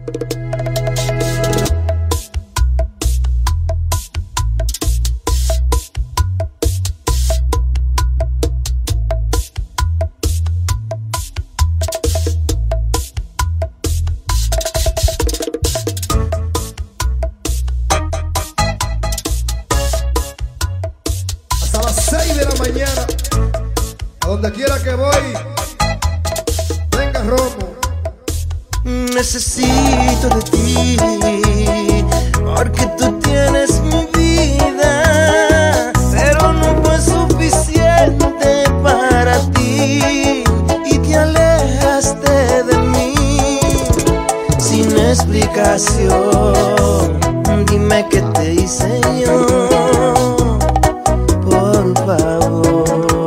A donde quiera que voy, venga Romo. Necesito de ti, porque tú tienes mi vida, pero no fue suficiente para ti y te alejaste de mí sin explicación. Dime qué te hice yo, por favor,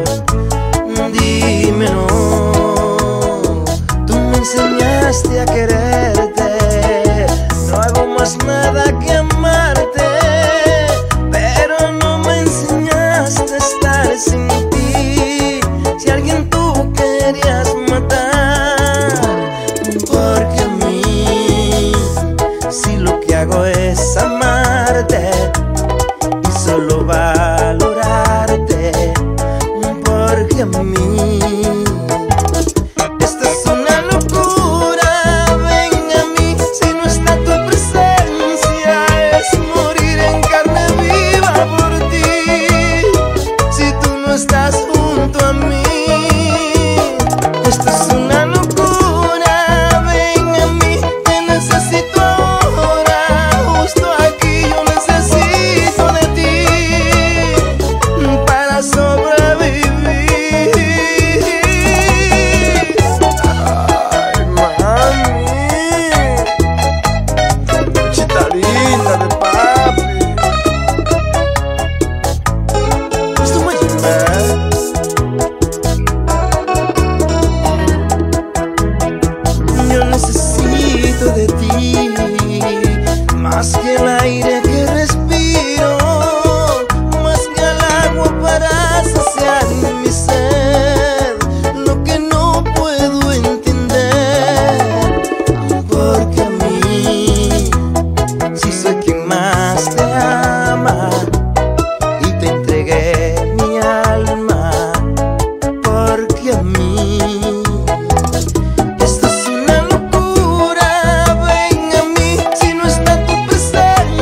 dímelo. Tú me enseñaste a quererte, no hago más nada que amarte, pero no me enseñaste a estar sin ti. Si alguien tú querías matar, porque a mí, si lo que hago es amarte y solo valorarte, porque a mí esto es una locura. Ven a mí, si no está tu presencia, es morir en carne viva por ti. Si tú no estás junto a mí, esto es una locura. Ven a mí, te necesito ahora, justo aquí yo necesito de ti para sobrevivir. Ay, mami, chita linda de papi. Esto me llama. Yo necesito de ti, más que el aire que respiro, más que el agua para saciar mi sed. Lo que no puedo entender, porque a mí, si soy quien más te ama y te entregué mi alma, porque a mí esto es una locura. Ven a mí, si no está tu presencia,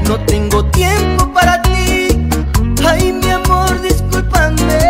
no tengo tiempo para ti. Ay, mi amor, discúlpame.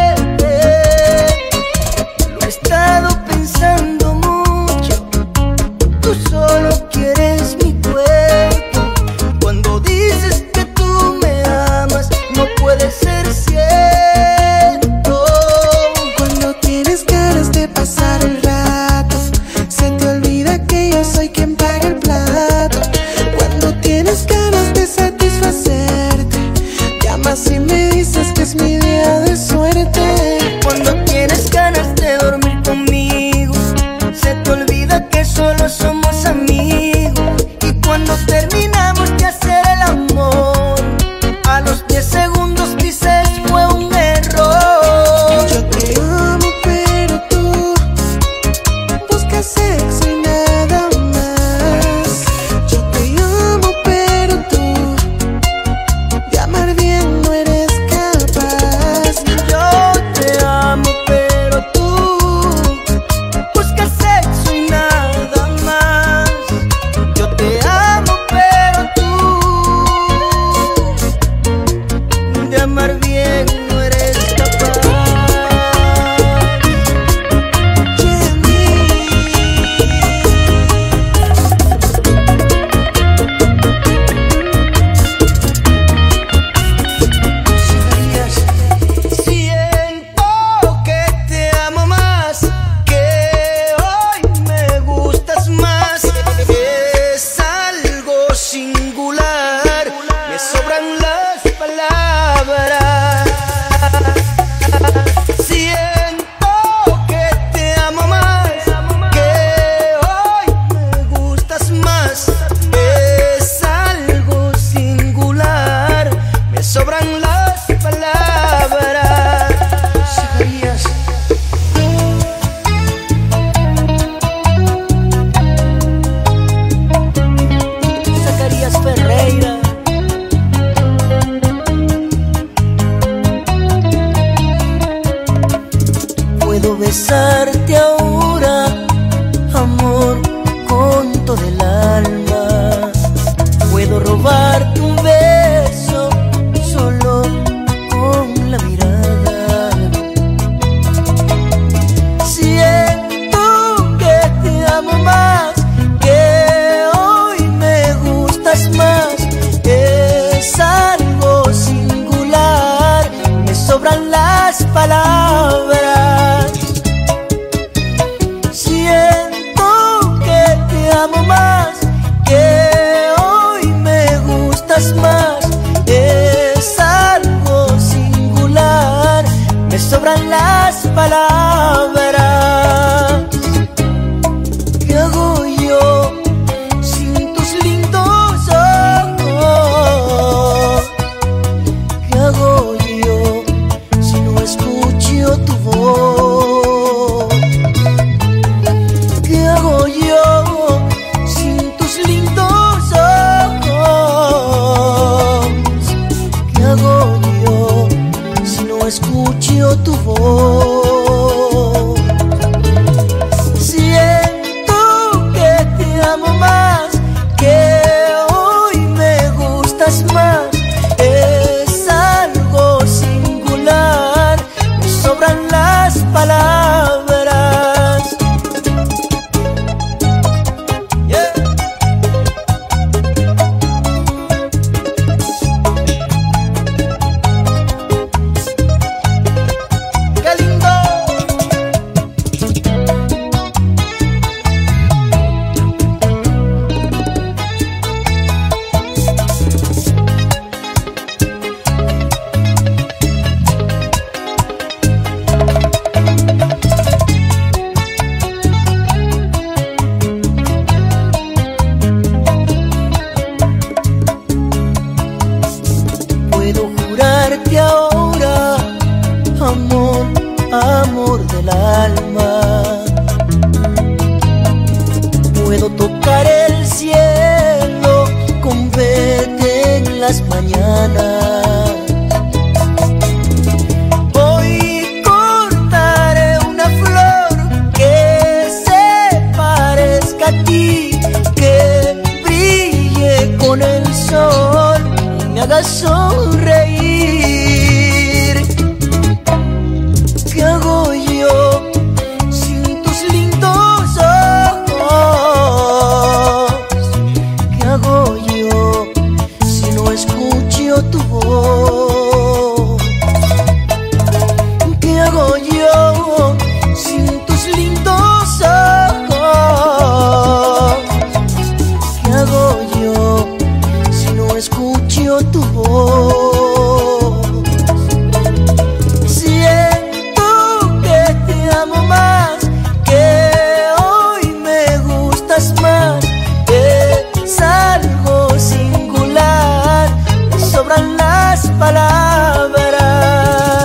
Lo he estado pensando mucho. Tú solo quieres mi cuerpo. Cuando dices que tú me amas, no puede ser cierto. Cuando tienes ganas de pasar el rato, se te olvida que yo soy quien paga el plato. Cuando tienes ganas de satisfacerte, llamas y me dices que es mi día de suerte. Cuando tienes ganas de dormir conmigo, se te olvida que solo somos amigos. Y cuando terminamos de hacer el amor, a los 10 segundos dices fue un error. Yo te amo pero tú buscas sexo y nada más. Yo te amo pero tú de amar bien no eres capaz. Yo te amo pero tú buscas sexo y nada más. Yo te amo pero tú de amar bien no eres capaz. Siento que te amo más, que hoy me gustas más. Es algo singular, me sobran las palabras. Siento que te amo más, que hoy me gustas más. Es algo singular, me sobran las palabras. Zacarías. Zacarías Ferreira. Puedo besarte ahora, amor, con todo el alma. Puedo robarte un beso solo con la mirada. Siento que te amo más, que hoy me gustas más. Es algo singular, me sobran las palabras. Siento que te amo más, que hoy me gustas más. Es algo singular, me sobran las palabras. ¿Qué hago yo sin tus lindos ojos? ¿Qué hago yo si no escucho tu voz? ¿Qué hago yo sin tus lindos ojos? ¿Qué hago yo si no escucho tu voz? Siento que te amo más, que hoy me gustas más. Es algo singular, me sobran las palabras. Yeah. ¡Qué lindo! Puedo jurarte ahora, amor, amor del alma. Puedo tocar el cielo con verte en las mañanas. Hoy cortaré una flor que se parezca a ti, que brille con el sol. haga sonreír. ¿Qué hago yo sin tus lindos ojos? ¿Qué hago yo si no escucho tu voz? ¿Qué hago yo sin tus lindos ojos? ¿Qué hago yo si no escucho tu voz? Siento que te amo más, que hoy me gustas más. Es algo singular, me sobran las palabras.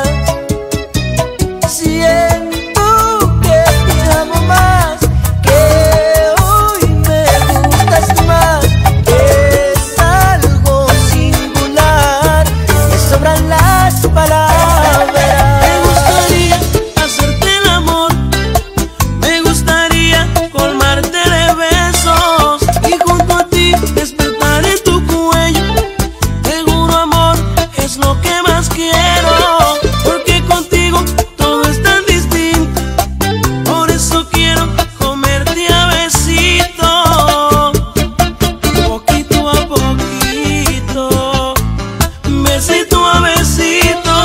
Siento que te amo más, que hoy me gustas más. Es algo singular, me sobran las palabras. Me gustaría hacerte el amor, me gustaría colmarte de besos y junto a ti despertar en tu cuello. Seguro amor es lo que más quiero, porque contigo todo es tan distinto. Por eso quiero comerte a besito, poquito a poquito, besito a besito,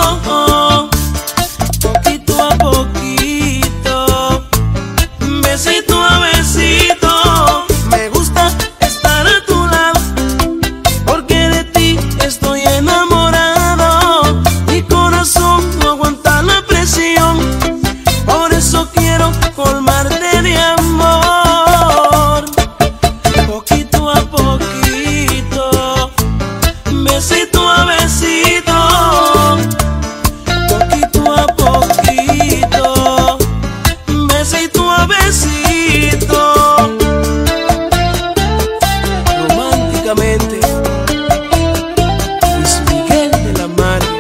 poquito a poquito, besito a besito. Me gusta estar a tu lado, porque de ti estoy enamorado. Mi corazón no aguanta la presión, por eso quiero colmarte de amor. Poquito a poquito, besito a besito, poquito a poquito, besito a besito. Románticamente, Luis Miguel de la Mare,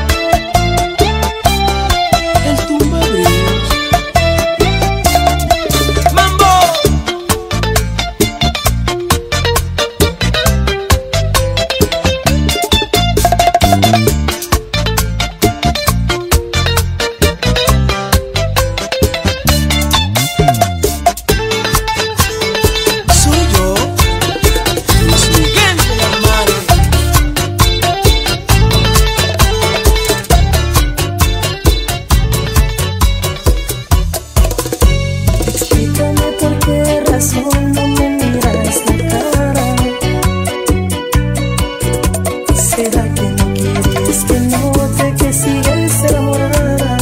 el tumbaderos. ¡Mambo! Soy yo, Luis Miguel de la Mare. Explícame por qué razón no me miras la cara. ¿Será que no quieres que note que sigues enamorada?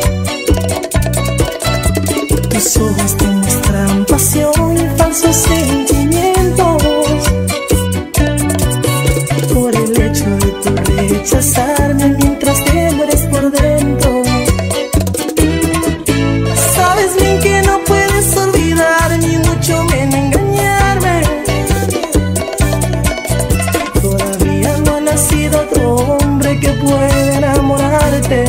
Tus ojos demuestran pasión y falsos sentimientos. Por el hecho de tu rechazarme mientras te mueres por dentro. Sabes bien que no puedes olvidar ni mucho menos engañarme. Todavía no ha nacido otro hombre que pueda enamorarte.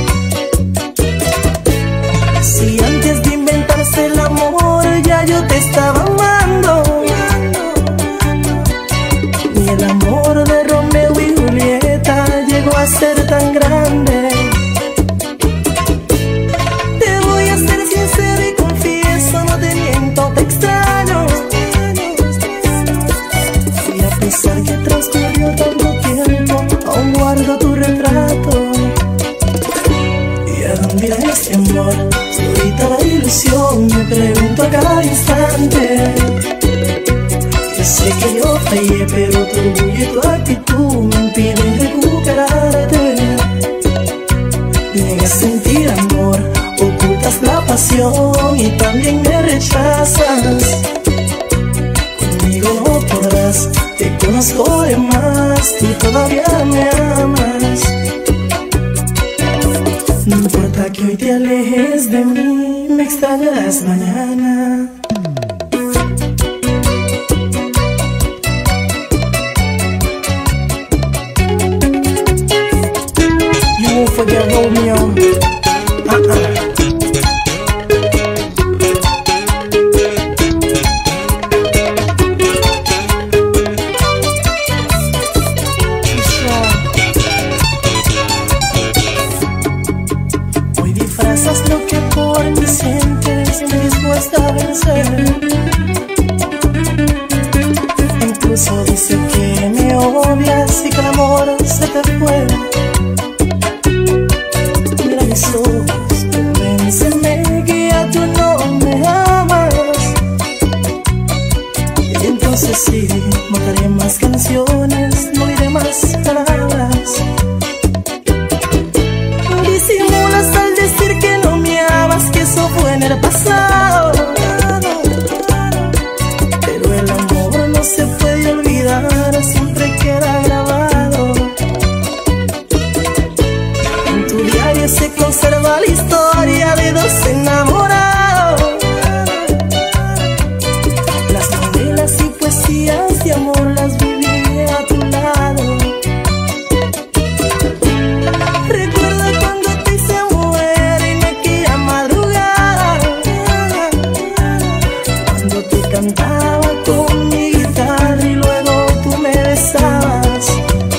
Si antes de inventarse el amor ya yo te estaba amando, ni el amor de Romeo y Julieta llegó a ser tan grande. Te voy a ser sincero y confieso, no te miento, te extraño. Y a pesar que transcurrió tanto tiempo, aún guardo tu retrato. ¿Y a dónde irá este amor? Solita la ilusión, me pregunto a cada instante. Yo sé que yo fallé, pero tu orgullo y tu actitud me impiden recuperarte. Niegas sentir amor, ocultas la pasión y también me rechazas. Conmigo no podrás, te conozco de más, tú todavía me amas. No importa que hoy te alejes de mí, me extrañarás mañana. You won't forget Romeo. Strong. cuesta vencer. Incluso dice que me odias y que el amor se te fue. Mira mis ojos, convénceme que ya tú no me amas. Y entonces sí, no haré más canciones, no diré más palabras. Disimulas al decir que no me amas, que eso fue en el pasado. Pero el amor no se puede olvidar, siempre queda grabado. En tu diario se conserva la historia de dos enamorados. Las novelas y poesías de amor las viví a tu lado. Recuerda cuando te hice mujer en aquella madrugada, cuando te cantaba con mi guitarra y luego tú me besabas.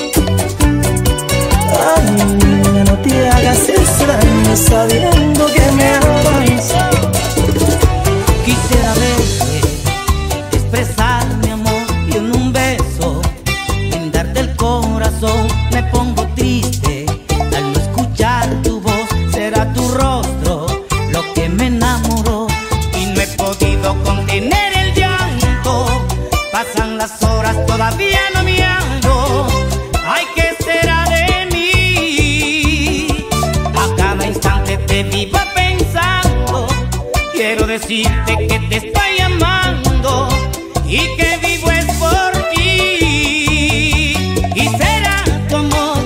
Ay, niña, no te hagas extraño sabiendo que me amas. Quisiera verte, expresar mi amor y en un beso brindarte el corazón. Me pongo triste al no escuchar tu voz. Será tu rostro lo que me enamoró y no he podido contener el llanto. Pasan las horas, todavía no me ando. Ay, ¿qué será de mí? A cada instante te vivo pensando. Quiero decirte que te estoy amando y que vivo es por ti. Y será tu amor,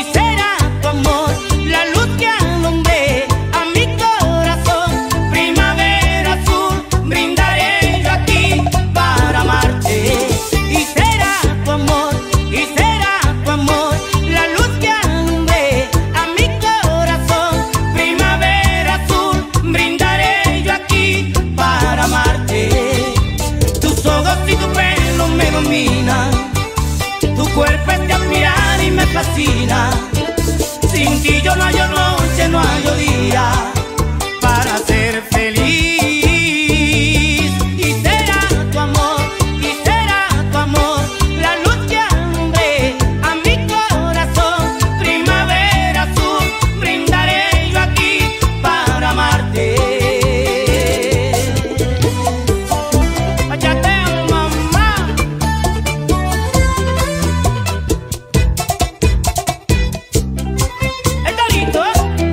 la luz que alumbre a mi corazón. Primavera azul, brindaré yo aquí para amarte. Y será tu amor, la luz que alumbre a mi corazón. Primavera azul, brindaré yo aquí para amarte. Tus ojos y tu pelo me dominan, tu cuerpo es de admirar y me fascina. Sin ti yo no hallo noche, no hallo día para ser feliz. Y será tu amor, la luz que alumbre a mi corazón. Primavera azul, brindaré yo aquí para amarte. Pachateo, mamá. ¿Está listo?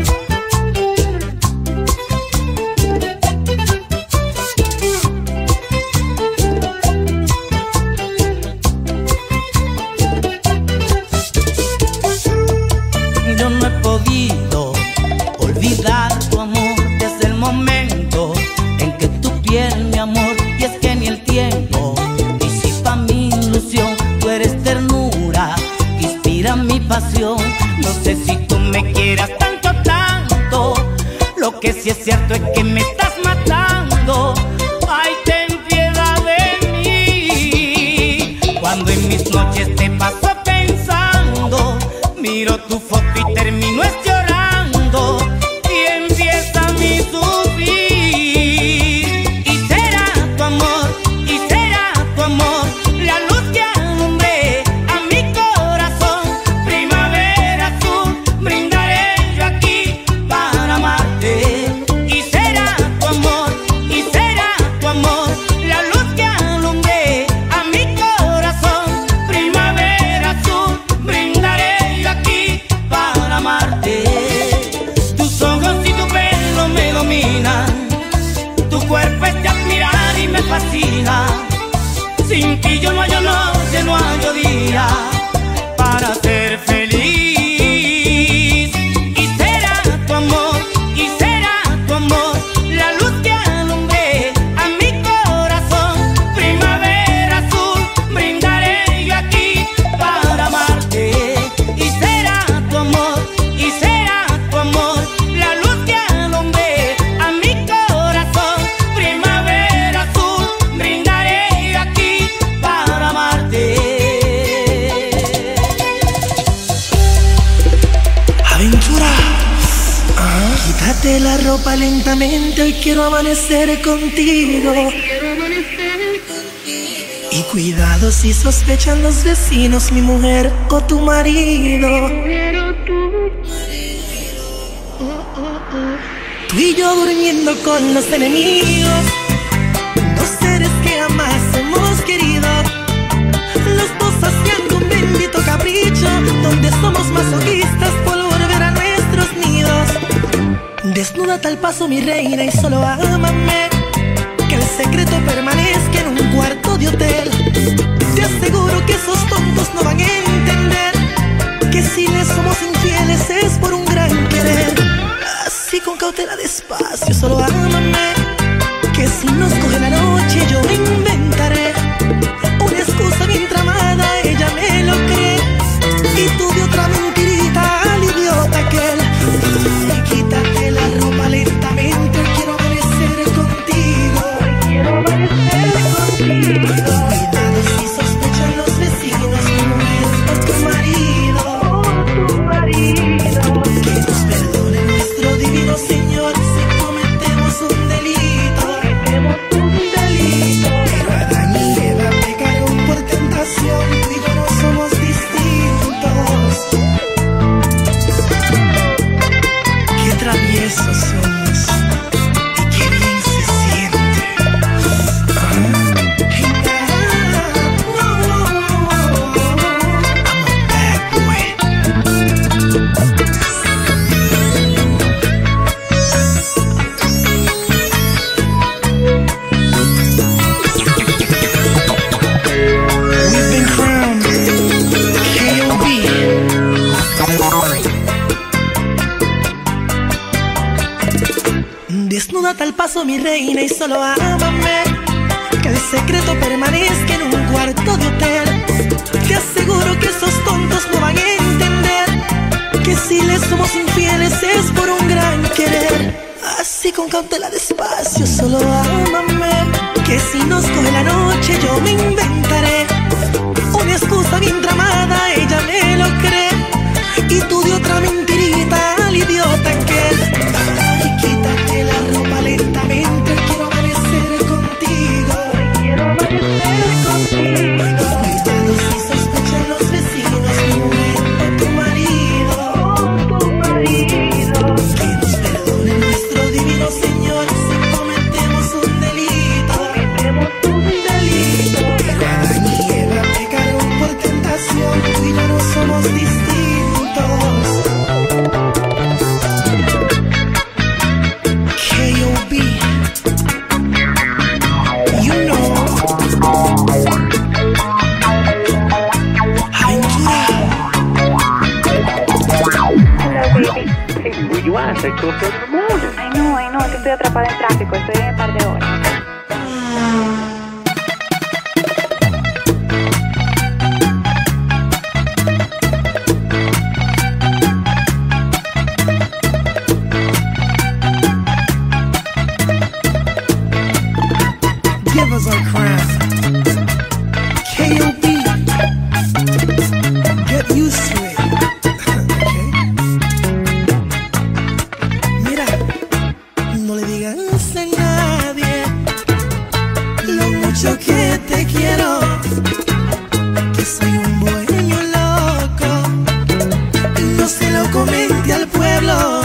Yo no he podido olvidar tu amor desde el momento en que tu piel, mi amor, y es que ni el tiempo disipa mi ilusión. Tú eres ternura que inspira mi pasión. No sé si tú me quieras tanto, tanto. Lo que sí es cierto es que me estás matando. Ay, ten piedad de mí. Cuando en mis noches te paso pensando, miro tu foto y termino llorando y empieza mi sufrir. Y será tu amor, la luz que alumbre a mi corazón. Primavera azul, brindaré yo aquí para amarte. Y será tu amor, la luz que alumbre a mi corazón. Primavera azul, brindaré yo aquí Quítate la ropa lentamente, hoy quiero amanecer contigo. Y cuidado si sospechan los vecinos, mi mujer o tu marido. Tú y yo durmiendo con los enemigos, dos seres que jamás hemos querido. Los dos haciendo un bendito capricho, donde somos masoquistas por volver a nuestros nidos. Desnúdate al paso, mi reina, y solo ámame. Que el secreto permanezca en un cuarto de hotel. Te aseguro que esos tontos no van a entender que si les somos infieles es por un gran querer. Así con cautela, despacio, solo ámame. Que si nos coge la noche yo me inventaré una excusa bien tramada, ella me lo cree. Y tú de otra mentirita al idiota aquel. Y quítate la ropa lentamente, quiero amanecer contigo. Cuidado si sospechan los vecinos, mi mujer o tu marido. Que nos perdone nuestro divino Señor si cometemos un delito. Pero Adán y Eva pecaron por tentación, tú y yo no somos distintos. Qué traviesos somos y qué bien se siente. We've been crowned KOB. Desnúdate al paso, mi reina, y solo ámame. Que el secreto permanezca en un cuarto de hotel. Te aseguro que esos tontos no van a entender que si les somos infieles es por un gran querer. Así con cautela, despacio, solo ámame. Que si nos coge la noche yo me inventaré una excusa bien tramada, ella me lo cree. Y tú de otra mentirita al idiota aquel. Ay, quítate la ropa lentamente, quiero amanecer contigo. Cuidado si sospechan los vecinos, mi mujer o tu marido. Que nos perdone nuestro divino Señor si cometemos un delito. Pero Adán y Eva pecaron por tentación, tú y yo no somos distintos. KOB, you know. Aventura. Hey, where you at? It's like 2:30 in the morning. Ay no, es que estoy atrapada en tráfico, estoy en un par de horas. Give us our crown. KOB. Get used to it. Okay. Mira, no le digas a nadie lo mucho que te quiero. Que soy un bohemio loco. No se lo comente al pueblo.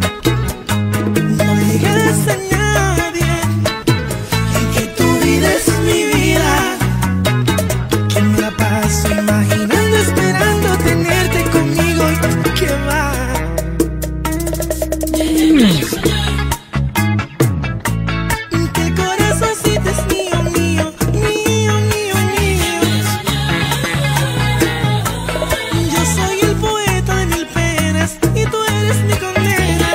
No le digas a nadie que tu vida es mi vida, que me la paso imaginando, esperando tenerte conmigo y que va. Que el corazoncito es mío, mío, mío, mío, mío. Yo soy el poeta de mil penas y tú eres mi condena.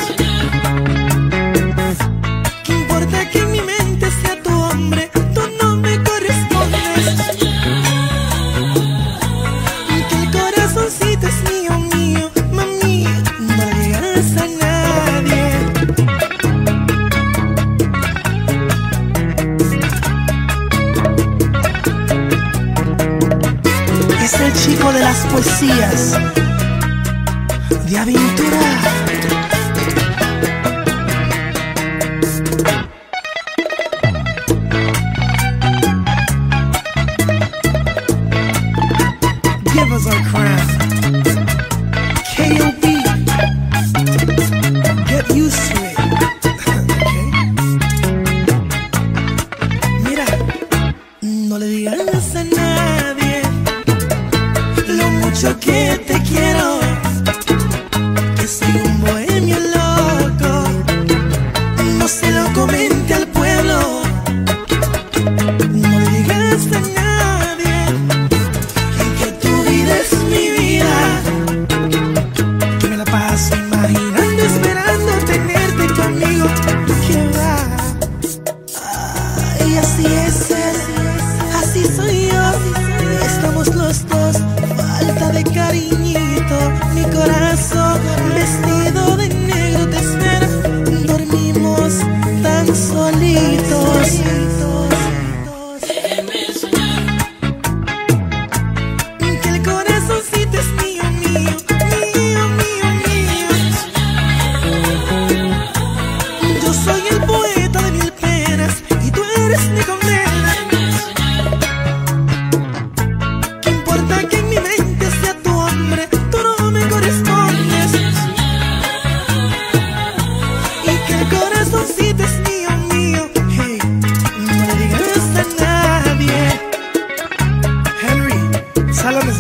¿Qué importa que en mi mente sea tu hombre? Tú no me correspondes. Que el corazoncito es mío, mío, mami. No le digas a nadie. Es el chico de las poesías de aventura.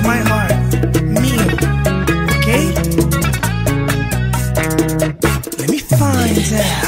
my heart, mío, okay? Let me find out.